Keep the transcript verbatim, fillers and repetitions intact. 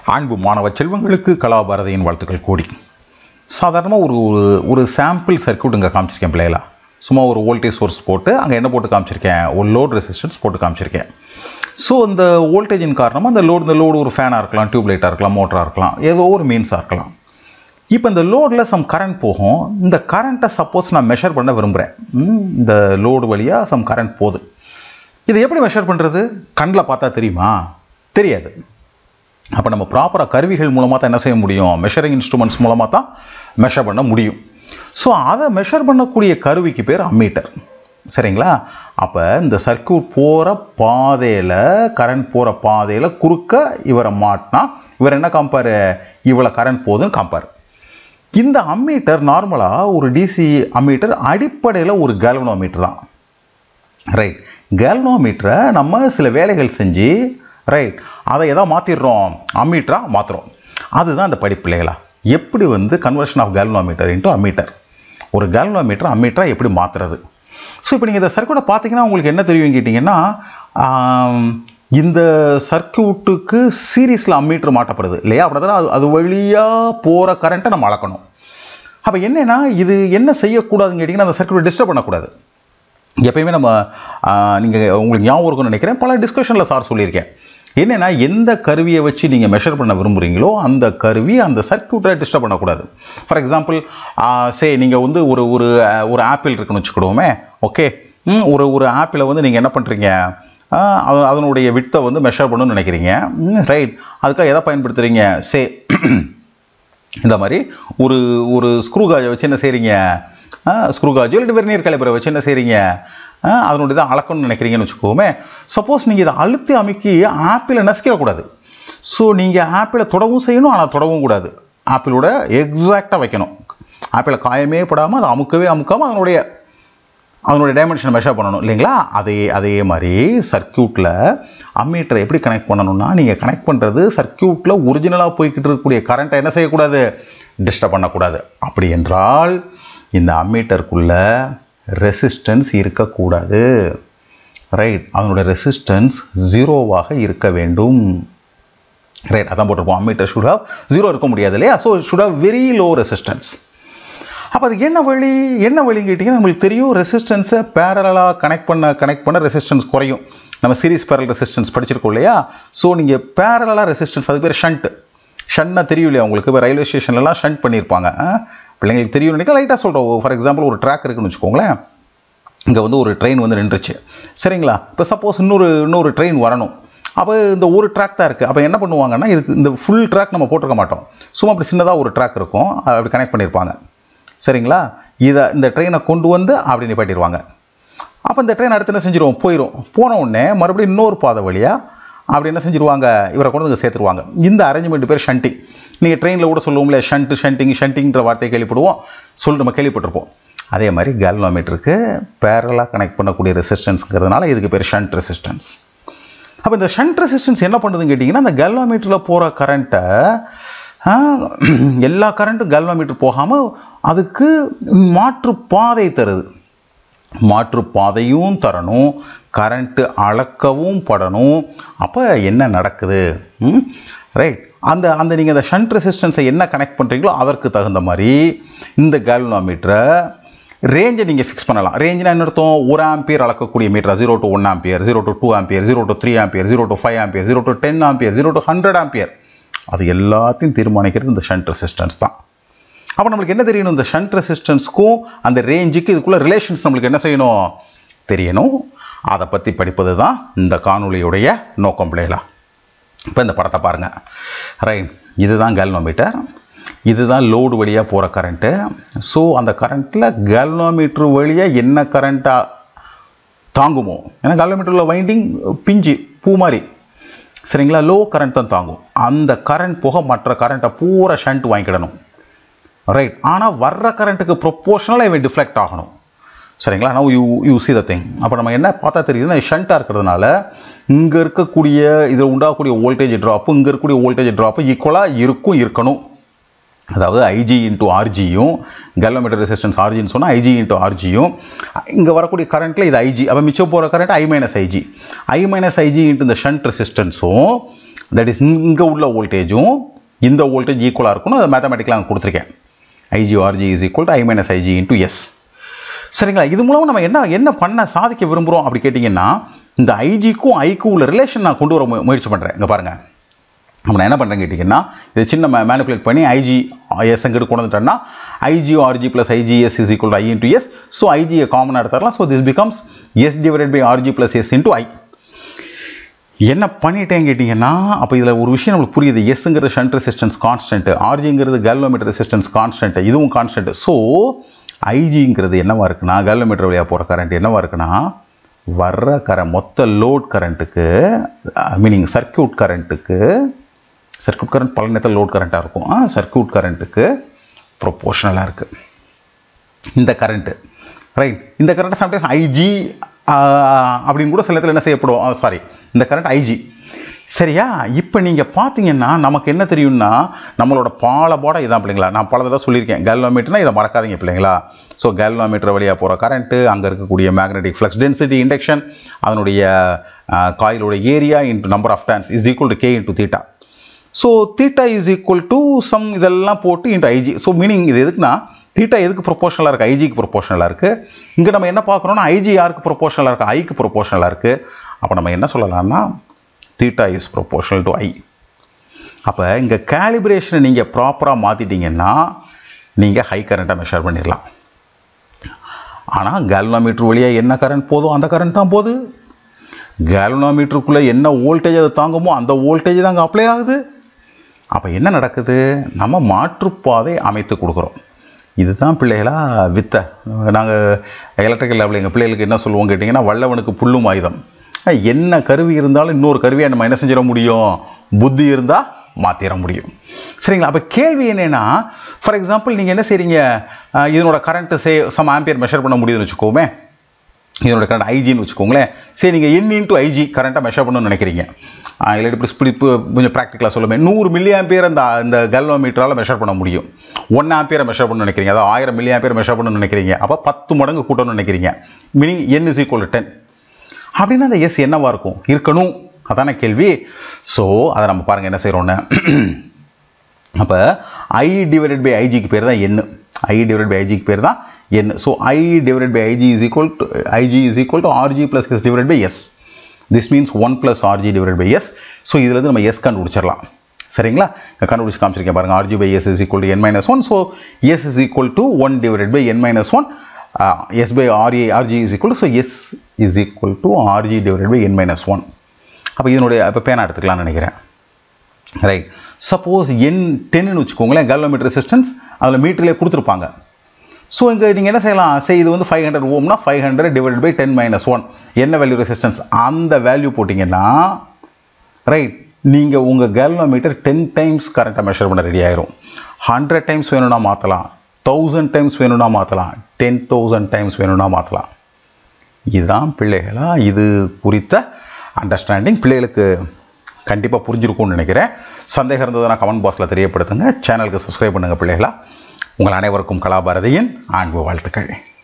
அன்பு மாணவ செல்வங்களுக்கு கலாபாரதியின் வாழ்த்துக்கள் கூடி. சாதாரணமாக ஒரு ஒரு சாம்பிள் சர்க்யூட் இங்கே காமிச்சிருக்கேன் பிள்ளைகளா. சும்மா ஒரு வோல்டேஜ் சோர்ஸ் போட்டு அங்கே என்ன போட்டு காமிச்சிருக்கேன், ஒரு லோட் ரெசிஸ்டன்ஸ் போட்டு காமிச்சிருக்கேன். ஸோ இந்த வோல்டேஜின் காரணமாக அந்த லோடு இந்த லோடு ஒரு ஃபேனாக இருக்கலாம், டியூப் லைட்டாக இருக்கலாம், மோட்டராக இருக்கலாம், ஏதோ ஒரு மீன்ஸாக இருக்கலாம். இப்போ இந்த லோடில் சம் கரண்ட் போகும். இந்த கரண்ட்டை சப்போஸ் நான் மெஷர் பண்ண விரும்புகிறேன். இந்த லோடு வழியாக சம் கரண்ட் போகுது. இதை எப்படி மெஷர் பண்ணுறது? கண்ணில் பார்த்தா தெரியுமா? தெரியாது. அப்போ நம்ம ப்ராப்பராக கருவிகள் மூலமாக தான் என்ன செய்ய முடியும், மெஷரிங் இன்ஸ்ட்ருமெண்ட்ஸ் மூலமாக தான் மெஷர் பண்ண முடியும். ஸோ அதை மெஷர் பண்ணக்கூடிய கருவிக்கு பேர் அம்மீட்டர். சரிங்களா? அப்போ இந்த சர்க்யூட் போகிற பாதையில், கரண்ட் போகிற பாதையில் குறுக்க இவரை மாட்டினா இவர் என்ன காம்பார், இவ்வளோ கரண்ட் போகுதுன்னு காம்பார். இந்த அம்மீட்டர் நார்மலாக ஒரு டிசி அம்மீட்டர் அடிப்படையில் ஒரு கேல்வனோமீட்டர் தான். ரைட். கேல்வனோமீட்டரை நம்ம சில வேலைகள் செஞ்சு ரைட் அதை எதாவது மாற்றிடுறோம், அம்மீட்டராக மாற்றுறோம். அதுதான் அந்த படிப்பிள்ளைகளா. எப்படி வந்து conversion of galvanometer into ammeter, ஒரு கேல்வனோமீட்டர் அம்மீட்டராக எப்படி மாற்றுறது. ஸோ இப்போ நீங்கள் இந்த சர்க்யூட்டை பார்த்தீங்கன்னா உங்களுக்கு என்ன தெரியும் கேட்டிங்கன்னா, இந்த சர்க்யூட்டுக்கு சீரீஸில் அம்மீட்டர் மாட்டப்படுது இல்லையா? அப்படின்னா அது அது வழியாக போகிற கரண்ட்டை நம்ம அளக்கணும். அப்போ என்னென்னா இது என்ன செய்யக்கூடாதுன்னு கேட்டிங்கன்னா, அந்த சர்க்யூட்டை டிஸ்டர்ப் பண்ணக்கூடாது. எப்பயுமே நம்ம நீங்கள் உங்களுக்கு ஞாபகம் இருக்குன்னு நினைக்கிறேன், பல டிஸ்கஷனில் சார் சொல்லியிருக்கேன். என்னென்னா எந்த கருவியை வச்சு நீங்கள் மெஷர் பண்ண விரும்புகிறீங்களோ அந்த கருவி அந்த சர்க்யூட்டை டிஸ்டர்ப் பண்ணக்கூடாது. ஃபார் எக்ஸாம்பிள் சே நீங்கள் வந்து ஒரு ஒரு ஒரு ஆப்பிள் இருக்குன்னு வச்சுக்கிடுவோமே. ஓகே, ஒரு ஒரு ஆப்பிளை வந்து நீங்கள் என்ன பண்ணுறீங்க, அது அதனுடைய விட்டை வந்து மெஷர் பண்ணணும்னு நினைக்கிறீங்க. ரைட். அதுக்காக எதை பயன்படுத்துகிறீங்க, சே இந்த மாதிரி ஒரு ஒரு ஸ்க்ரூ காஜை வச்சு என்ன செய்கிறீங்க, ஸ்க்ரூ காஜோ இல்லை வெர்னியர் கலிபரை வச்சு என்ன செய்கிறீங்க, அதனுடைய தான் அளக்கணும்னு நினைக்கிறீங்கன்னு வச்சுக்கோமே. சப்போஸ் நீங்கள் இதை அழுத்தி அமைக்கி ஆப்பிளை நசிக்கிடக்கூடாது. ஸோ நீங்கள் ஆப்பிளை தொடவும் செய்யணும், ஆனால் தொடவும் கூடாது. ஆப்பிளோட எக்ஸாக்டாக வைக்கணும். ஆப்பிளை காயமே படாமல் அதை அமுக்கவே அமுக்காமல் அதனுடைய அதனுடைய டைமென்ஷனை மெஷர் பண்ணணும் இல்லைங்களா? அதே அதே மாதிரி சர்க்யூட்டில் அம்மீட்டரை எப்படி கனெக்ட் பண்ணணும்னா, நீங்கள் கனெக்ட் பண்ணுறது சர்க்யூட்டில் ஒரிஜினலாக போய்கிட்டு இருக்கக்கூடிய கரண்ட்டை என்ன செய்யக்கூடாது, டிஸ்டர்ப் பண்ணக்கூடாது. அப்படி என்றால் இந்த அம்மீட்டருக்குள்ள ரெசிஸ்டன்ஸ் இருக்கக்கூடாது. ரைட். அதனுடைய ரெசிஸ்டன்ஸ் ஜீரோவாக இருக்க வேண்டும். ரைட். அதான் போட்டிருப்போம், அம்மீட்டர் ஷுட் ஹவ் ஜீரோ இருக்க முடியாது இல்லையா? So should have very low resistance. அப்போ அதுக்கு என்ன வழி, என்ன வழின்னு கேட்டிங்கன்னா, நம்மளுக்கு தெரியும் ரெசிஸ்டன்ஸை பேரலாக கனெக்ட் பண்ண கனெக்ட் பண்ண ரெசிஸ்டன்ஸ் குறையும். நம்ம சீரிஸ் பேரல் ரெசிஸ்டன்ஸ் படிச்சிருக்கோம் இல்லையா? ஸோ நீங்கள் பேரலாக ரெசிஸ்டன்ஸ், அது பேர் ஷண்ட். ஷன்னா தெரியும் இல்லையா உங்களுக்கு? இப்போ ரயில்வே ஸ்டேஷன்லலாம் ஷண்ட் பண்ணியிருப்பாங்க. பிள்ளைங்களுக்கு தெரியும் நினைக்க லைட்டாக சொல்கிறோம். ஃபார் எக்ஸாம்பிள் ஒரு ட்ராக் இருக்குன்னு வச்சுக்கோங்களேன். இங்கே வந்து ஒரு ட்ரெயின் வந்து நின்றுச்சு சரிங்களா? இப்போ சப்போஸ் இன்னொரு இன்னொரு ட்ரெயின் வரணும். அப்போ இந்த ஒரு ட்ராக் தான் இருக்குது. அப்போ என்ன பண்ணுவாங்கன்னா, இதுக்கு இந்த ஃபுல் ட்ராக் நம்ம போட்டிருக்க மாட்டோம், சும்மா அப்படி சின்னதாக ஒரு ட்ராக் இருக்கும், அப்படி கனெக்ட் பண்ணியிருப்பாங்க சரிங்களா? இதை இந்த ட்ரெயினை கொண்டு வந்து அப்படி நிப்பாட்டிடுவாங்க. அப்போ இந்த ட்ரெயின் அடுத்து என்ன செஞ்சிருவோம், போயிடும். போன உடனே மறுபடியும் இன்னொரு பாதை வழியாக அப்படி என்ன செஞ்சுருவாங்க, இவரை கொண்டு வந்து சேர்த்துருவாங்க. இந்த அரேஞ்ச்மெண்ட் பேர் ஷண்டிங். நீங்கள் ட்ரெயினில் கூட சொல்லுவோம்ல, ஷண்ட் ஷண்டிங் ஷண்டிங்கிற வார்த்தையை கேள்விப்படுவோம், சொல்லி நம்ம கேள்விப்பட்டிருப்போம். அதே மாதிரி கேல்வனோமீட்டருக்கு பேரலாக கனெக்ட் பண்ணக்கூடிய ரெசிஸ்டன்ஸுங்கிறதுனால இதுக்கு பேர் ஷண்ட் ரெசிஸ்டன்ஸ். அப்போ இந்த ஷண்ட் ரெசிஸ்டன்ஸ் என்ன பண்ணுதுன்னு கேட்டிங்கன்னா, அந்த கேல்வனோமீட்டரில் போகிற கரண்ட்டை எல்லா கரண்ட்டும் கேல்வனோமீட்டர் போகாமல் அதுக்கு மாற்று பாதை தருது. மாற்று பாதையும் தரணும், கரண்ட்டு அளக்கவும் படணும். அப்போ என்ன நடக்குது, ரைட்? அந்த அந்த நீங்கள் அந்த ஷண்ட் ரெசிஸ்டன்ஸை என்ன கனெக்ட் பண்ணுறீங்களோ அதற்கு தகுந்த மாதிரி இந்த கேல்வனோமீட்டரை ரேஞ்சை நீங்கள் ஃபிக்ஸ் பண்ணலாம். ரேஞ்சுனா என்ன அர்த்தம், ஒரு ஆம்பியர் அளக்கக்கூடிய meter, zero to one ampere, zero to two ampere, zero to three ampere, zero to five ampere, zero to ten ampere, zero to hundred ampere, அது எல்லாத்தையும் தீர்மானிக்கிறது இந்த ஷண்ட் ரெசிஸ்டன்ஸ் தான். அப்போ நம்மளுக்கு என்ன தெரியணும், இந்த ஷண்ட் ரெசிஸ்டன்ஸ்க்கும் அந்த ரேஞ்சுக்கு இதுக்குள்ள ரிலேஷன்ஸ் நம்மளுக்கு என்ன செய்யணும், தெரியணும். அதை பற்றி படிப்பது தான் இந்த காணொலியுடைய நோக்கம் பிள்ளைகளா. இப்போ இந்த படத்தை பாருங்கள். ரைட். இதுதான் கேல்வனோமீட்டர், இதுதான் லோடு வழியாக போகிற கரண்ட்டு. ஸோ அந்த கரண்ட்டில் கேல்வனோமீட்டர் வழியாக என்ன கரண்ட்டாக தாங்குமோ, ஏன்னா கேல்வனோமீட்டரில் வைண்டிங் பிஞ்சு பூ மாதிரி சரிங்களா, லோ கரண்ட் தான் தாங்கும். அந்த கரண்ட் போக மற்ற கரண்ட்டை பூரா ஷண்ட் வாங்கிக்கிடணும். ரைட். ஆனால் வர்ற கரண்ட்டுக்கு ப்ரொப்போர்ஷனலாக இவன் டிஃப்ளெக்ட் ஆகணும் சரிங்களா? Now you you see the thing. அப்போ நம்ம என்ன பார்த்தா தெரியுதுன்னா, ஷண்ட்டாக இருக்கிறதுனால இங்கே இருக்கக்கூடிய இதில் உண்டாகக்கூடிய வோல்டேஜ் ட்ராப்பு இங்கே இருக்கக்கூடிய வோல்டேஜ் ட்ராப்பு ஈக்குவலாக இருக்கும் இருக்கணும். அதாவது ஐஜி இன்ட்டு ஆர்ஜியும், கேல்வனோமீட்டர் ரெசிஸ்டன்ஸ் ஆர்ஜின்னு சொன்னால் ஐஜி இன்ட்டு ஆர்ஜியும், இங்கே வரக்கூடிய கரண்ட்டில் இது ஐஜி, அப்போ மிச்சம் போகிற current I minus IG, I minus IG into இந்த ஷண்ட் ரெசிஸ்டன்ஸும் தட் இஸ் இங்கே உள்ள வோல்டேஜும் இந்த வோல்டேஜ் ஈக்குவலாக இருக்கணும். அதை மேத்தமெட்டிக்கலாக அங்கே கொடுத்துருக்கேன். IG RG is equal to I minus IG into S. சரிங்களா? இது மூலமாக நம்ம என்ன என்ன பண்ண சாதிக்க விரும்புகிறோம் அப்படி கேட்டிங்கன்னா, இந்த ஐஜிக்கும் ஐக்கும் உள்ள ரிலேஷன் நான் கொண்டு வர முயற்சி பண்ணுறேன். இங்கே பாருங்கள், நம்ம நான் என்ன பண்ணுறேன் கேட்டிங்கன்னா, இது சின்ன மே மேனிப்புலேட் பண்ணி ஐஜி எஸ் எங்கிட்ட கொண்டு வந்துட்டேன்னா IG RG plus IGS is equal to I into S. So ஐஜியை காமனாக எடுத்துடலாம். So this becomes S divided by RG plus S into I. என்ன பண்ணிட்டேன்னு கேட்டிங்கன்னா, அப்போ இதில் ஒரு விஷயம் நம்மளுக்கு புரியுது. எஸ்ங்கிறது ஷண்ட் ரெசிஸ்டன்ஸ் கான்ஸ்டன்ட், ஆர்ஜிங்கிறது கேல்வனோமீட்டர் ரெசிஸ்டன்ஸ் கான்ஸ்டன்ட், இதுவும் கான்ஸ்டன்ட். ஸோ ஐஜிங்கிறது என்னவா இருக்குன்னா, கேல்வனோமீட்டர் வழியாக போகிற கரண்ட் என்னவா இருக்குன்னா, வர்ற கர மொத்த லோட் கரண்ட்டுக்கு, மீனிங் சர்க்கியூட் கரண்ட்டுக்கு, சர்க்கியூட் கரண்ட் பல நேரத்தில் லோட் கரண்ட்டாக இருக்கும், சர்க்கியூட் கரண்ட்டுக்கு ப்ரொபோஷனலாக இருக்குது இந்த கரண்ட்டு. ரைட்? இந்த கரண்ட் சம்டைம்ஸ் ஐஜி அப்படின்னு கூட சில நேரத்தில் என்ன செய்யப்படும், சாரி இந்த கரண்ட் ஐஜி. சரியா? இப்போ நீங்கள் பார்த்தீங்கன்னா நமக்கு என்ன தெரியும்னா, நம்மளோட பால போட இதான் பிள்ளைங்களா, நான் பல தடவை சொல்லியிருக்கேன். கேல்வனோமீட்டர்னா இதை மறக்காதீங்க பிள்ளைங்களா. ஸோ கேல்வனோமீட்டர் வழியாக போகிற கரண்ட்டு, அங்கே இருக்கக்கூடிய மேக்னெட்டிக் ஃப்ளக்ஸ் டென்சிட்டி இண்டக்ஷன், அதனுடைய காயிலோட area into number of turns is equal to K into theta. So theta is equal to some இதெல்லாம் போட்டு இன்ட்டு ஐஜி. ஸோ மீனிங் இது எதுக்குன்னா, தீட்டா எதுக்கு ப்ரொபோஷனலாக இருக்குது, ஐஜிக்கு ப்ரொபோஷனலாக இருக்குது. இங்கே நம்ம என்ன பார்க்குறோன்னா, ஐஜி யாருக்கு ப்ரொபோஷனலாக இருக்குது, ஐக்கு ப்ரொபோஷனலாக இருக்குது. அப்போ நம்ம என்ன சொல்லலாம்னா, theta is proportional to I. அப்போ இங்கே கேலிப்ரேஷனை நீங்கள் ப்ராப்பராக மாற்றிட்டீங்கன்னா நீங்கள் ஹை கரண்ட்டை மெஷர் பண்ணிடலாம். ஆனால் கேல்வனோமீட்டர் வழியாக என்ன கரண்ட் போதும் அந்த கரண்ட் தான் போகுது. கேல்வனோமீட்டருக்குள்ளே என்ன வோல்டேஜ் அதை தாங்குமோ அந்த வோல்டேஜ் தான் அங்கே அப்ளை ஆகுது. அப்போ என்ன நடக்குது, நம்ம மாற்றுப்பாதை அமைத்து கொடுக்குறோம். இதுதான் பிள்ளைகளா வித்தை. நாங்கள் எலக்ட்ரிக்கல் லேபில் எங்கள் பிள்ளைகளுக்கு என்ன சொல்லுவோம் கேட்டிங்கன்னா, வல்லவனுக்கு புல்லும் ஆயுதம். என்ன கருவி இருந்தாலும் இன்னொரு கருவியை நம்ம என்ன செஞ்சிட முடியும், புத்தி இருந்தால் மாற்றிட முடியும். சரிங்களா? அப்போ கேள்வி என்னென்னா, ஃபார் எக்ஸாம்பிள் நீங்கள் என்ன செய்கிறீங்க, இதனோட கரண்ட்டு சே சம் ஆம்பியர் மெஷர் பண்ண முடியுதுன்னு வச்சுக்கோமே, இதனோட கரண்ட் ஐஜின்னு வச்சுக்கோங்களேன். சரி, நீங்கள் என் இன்ட்டு ஐஜி கரண்ட்டை மெஷர் பண்ணணும்னு நினைக்கிறீங்க. இல்லை இப்படி இப்படி கொஞ்சம் ப்ராக்டிக்கலாக சொல்லுமே, நூறு மில்லி ஆம்பியர் அந்த இந்த கேல்வனோமீட்டரால் மெஷர் பண்ண முடியும். ஒன் ஆம்பியரை மெஷர் பண்ணணும்னு நினைக்கிறீங்க, அதாவது ஆயிரம் மில்லி ஆம்பியர் மெஷர் பண்ணணும்னு நினைக்கிறீங்க. அப்போ பத்து மடங்கு கூட்டணும்னு நினைக்கிறீங்க. Meaning N is equal to ten. அப்படின்னா அந்த எஸ் என்னவா இருக்கும், இருக்கணும். அதான கேள்வி. ஸோ அதை நம்ம பாருங்கள் என்ன செய்கிறோன்னு. அப்போ ஐ டிவைடட் பை ஐஜிக்கு பேர் தான் என். ஐ டிவைடட் பை ஐஜிக்கு பேர் தான் N. So I divided by IG is equal to IG is equal to RG plus S divided by S. This means one plus RG divided by S. So இதுலேருந்து நம்ம S கண்டுபிடிச்சிடலாம். சரிங்களா? கண்டுபிடிச்சி காமிச்சிருக்கேன் பாருங்கள். RG by S is equal to N minus one. So S is equal to one divided by N minus one. S by RA RG is equal to, so S is equal to RG divided by N minus one. அப்போ இதனுடைய இப்போ பேனா எடுத்துக்கலாம்னு நினைக்கிறேன். Right? Suppose என் டென்னு வச்சுக்கோங்களேன், galvanometer resistance அதில் மீட்டர்லேயே கொடுத்துருப்பாங்க. So இங்கே நீங்கள் என்ன செய்யலாம், சரி இது வந்து ஃபைவ் ஹண்ட்ரட் ஓம்னா five hundred divided by ten minus one, என்ன வேல்யூ ரெசிஸ்டன்ஸ் அந்த வேல்யூ போட்டிங்கன்னா, ரைட், நீங்கள் உங்கள் கேல்வனோமீட்டர் டென் டைம்ஸ் கரண்ட்டை மெஷர் பண்ண ரெடி ஆயிரும். ஹண்ட்ரட் டைம்ஸ் வேணும்னா மாற்றலாம், தௌசண்ட் டைம்ஸ் வேணும்னா மாற்றலாம், டென் தௌசண்ட் டைம்ஸ் வேணும்னா மாற்றலாம். இதுதான் பிள்ளைகளா இது குறித்த அண்டர்ஸ்டாண்டிங். பிள்ளைகளுக்கு கண்டிப்பாக புரிஞ்சிருக்கும்னு நினைக்கிறேன். சந்தேகம் இருந்ததுன்னா கமெண்ட் பாக்ஸில் தெரியப்படுத்துங்க. சேனலுக்கு சப்ஸ்கிரைப் பண்ணுங்கள் பிள்ளைகளா. உங்கள் அனைவருக்கும் கலாபாரதியின் அன்பு வாழ்த்துக்கள்.